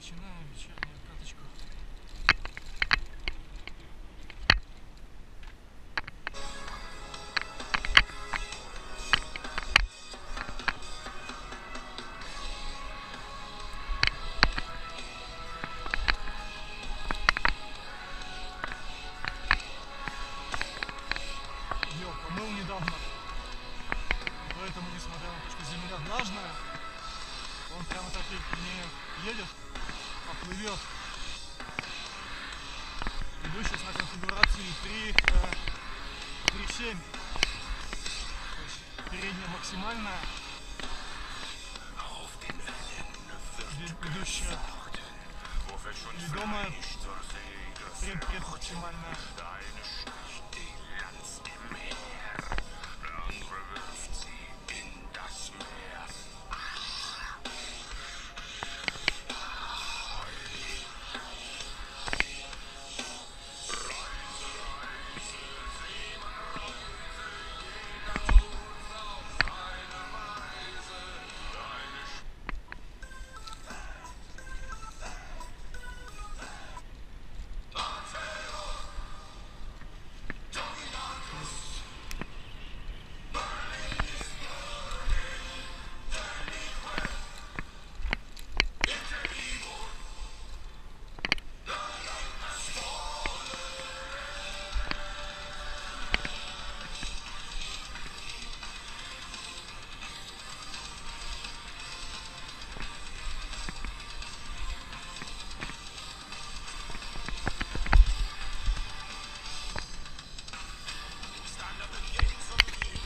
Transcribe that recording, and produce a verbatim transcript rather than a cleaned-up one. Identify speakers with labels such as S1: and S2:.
S1: Начинаем вечернюю каточку. Ее помыл недавно, и поэтому, несмотря на то, что земля влажная, он прямо так и не едет, а плывет. Иду сейчас на конфигурации три семь, передняя максимальная, ведущая, ведомая предмаксимальная.